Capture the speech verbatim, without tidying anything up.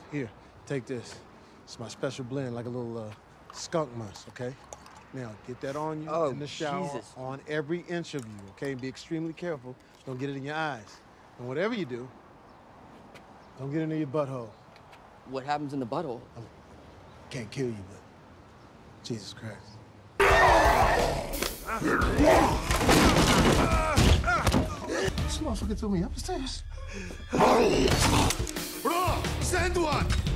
Here, take this. It's my special blend, like a little uh, skunk musk, okay? Now, get that on you oh, in the shower, Jesus. on every inch of you, okay? Be extremely careful. Don't get it in your eyes. And whatever you do, don't get into your butthole. What happens in the butthole? I can't kill you, but Jesus Christ. This motherfucker threw me up the stairs. Bro, send one!